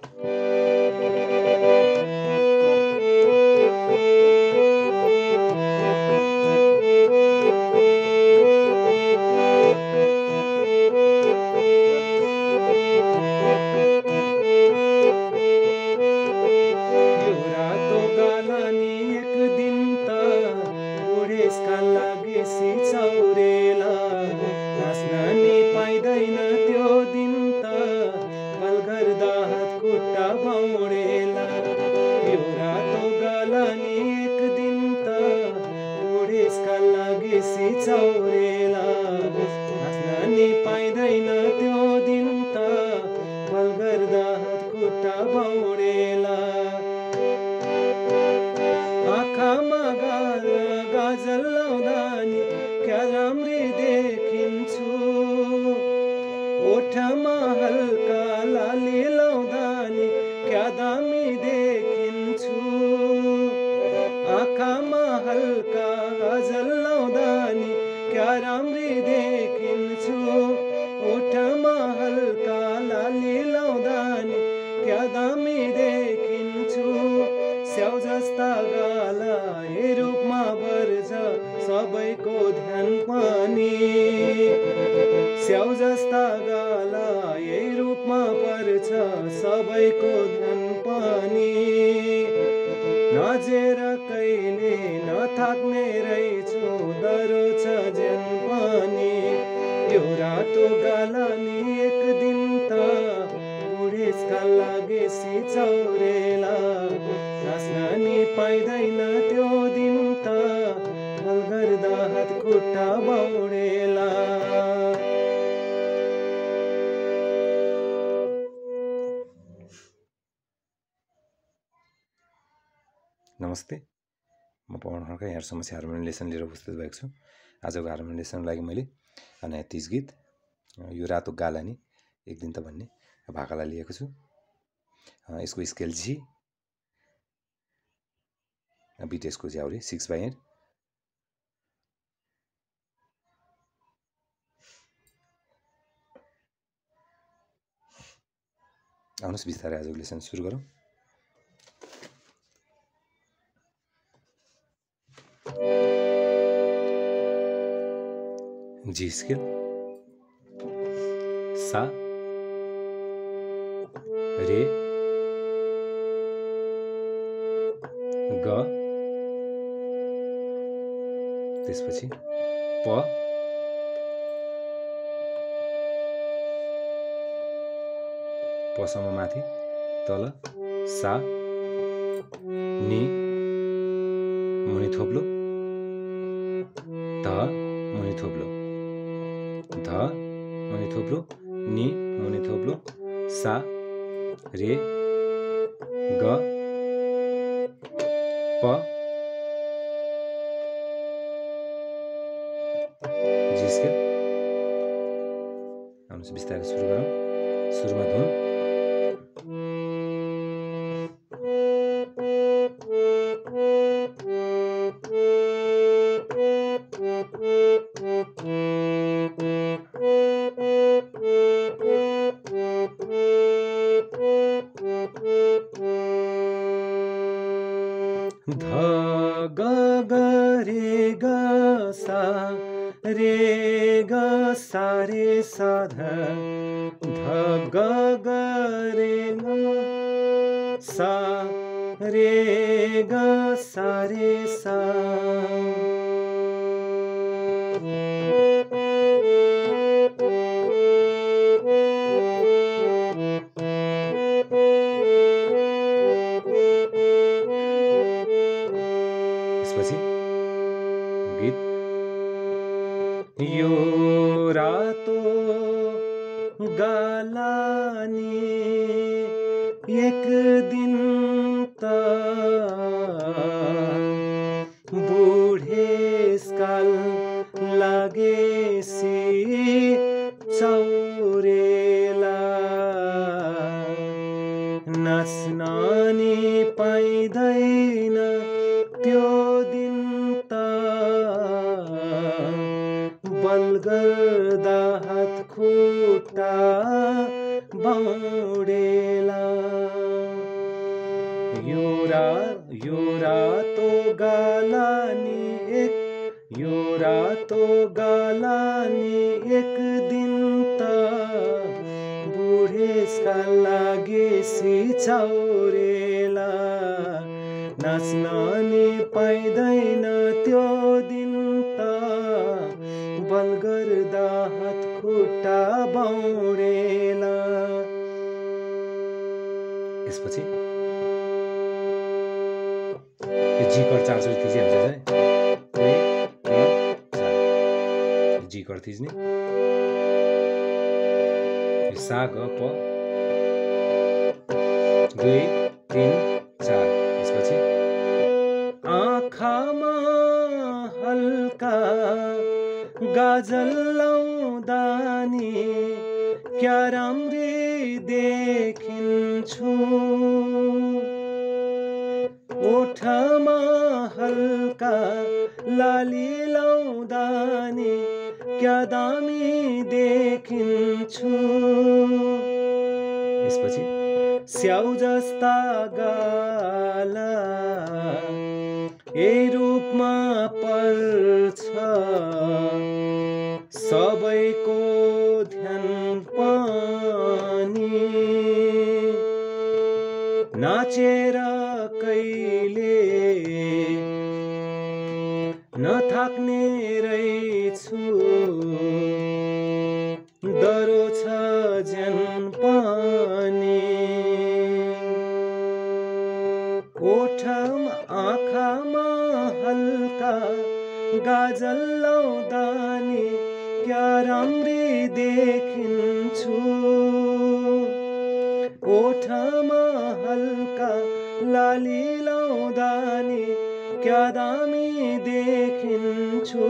नमस्ते, म पवन खड्का यहाँहरुसम्म हार्मोनियम लेसन लिएर उपस्थित भएको छु। आजको हार्मोनियम लेसनको लागि मैले नयाँ 30 गीत यो रातो गाला नि एक दिन त भन्ने भाकालाई लिएको छु। यसको स्केल जी, बिट यसको झ्याउरे 6/8। आउनुहोस् बिस्तारै आजको लेसन सुरु गरौँ। जी स्केल, सा, रे, ग, त्यसपछि प, पसम्म माथि तल, सा, नि, मुनि थोप्लो, ध, मुनि थोप्लो, ध, मुनि थोप्लो, नि, मुनि थोप्लो, सा, रे, ग, प, जी स्केल। आउनुहोस् बिस्तारै सुरु गरौँ। सुरुमा धुन, ध, ग, ग, रे, ग, सा, रे, ग, सा, रे, सा, ध, ध, ग, ग, रे, ग, सा, रे, ग, सा, रे, सा। त्यसपछि गीत, यो रातो गाला नि एक दिन त बुढेसकाल लागेसी चौरेला, नाच्न नि पाइँदैन त्यो दिन त बल गर्दा हात खुट्टा बाउडेला। यो रातो गालानी एक दिन त बुढेसका लागि सिचौरेला नाच्न नि पाइँदैन त्यो दिन त बल गर्दा हात खुट्टा बाउरेला। यसपछि जी कर 4 चोटि थिचे हुन्छ जी कर थिच्ने सा ग प 2 3 4। यसपछि आँखामा हल्का गाजल लाउँदा नि क्या राम्री देखिन्छु ओठमा हल्का लाली लाउँदा नि क्या दामी देखिन्छु। यसपछि स्याउ जस्ता गाला यही रूपमा पर्छ सबैको ध्यान पनि नाचेर कहिले नथाक्ने रहेछु डरो छ ज्यान पनि ओठमा आँखामा हल्का गाजल लाउँदा नि क्या राम्री देखिन्छु ओठमा हल्का लाली लाउँदा नि क्या दामी देखिन्छु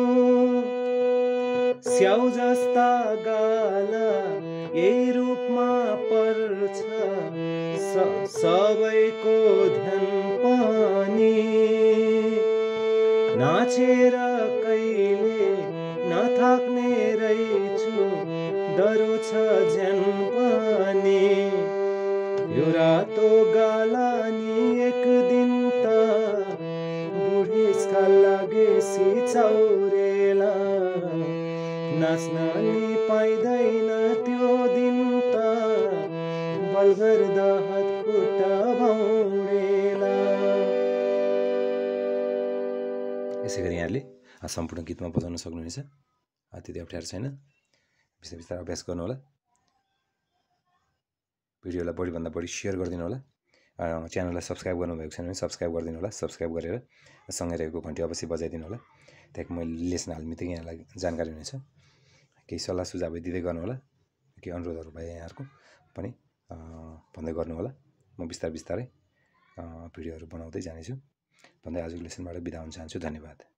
स्याउ जस्ता गाला यही रूपमा पर्छ सबैको ध्यान पनि नाचेर कहिले नथाक्ने रहेछु डरो छ ज्यान पनि यो रातो गाला नि एक दिन त बुढेसका लागि सिचौरेला नाच्न नि पाइँदैन त्यो दिन त बल गर्दा हात खुट्टा बाउरेला। यसै गरी यहाँले सम्पूर्ण गीतमा बजाउन सक्नुहुनेछ त्यति अप्ठ्यारो छैन बिस्तारै बिस्तारै अभ्यास गर्नु होला। भिडियोलाई बढीभन्दा बढी सेयर गरिदिनु होला च्यानललाई सब्स्क्राइब गर्नुभएको छैन भने सब्स्क्राइब गरिदिनु होला सब्स्क्राइब गरेर सँगै रहेको घन्टी अवश्य बजाइदिनु होला त्यहाँको मैले लेसन हाल्मितिकै यहाँलाई जानकारी हुनेछ केही सल्लाह सुझाव दिँदै गर्नु होला केही अनुरोधहरू भए यहाँहरूको पनि भन्दै गर्नु होला म बिस्तारै बिस्तारै भिडियोहरू बनाउँदै जानेछु भन्दै आजको लेसनबाट बिदा हुन चाहन्छु। धन्यवाद।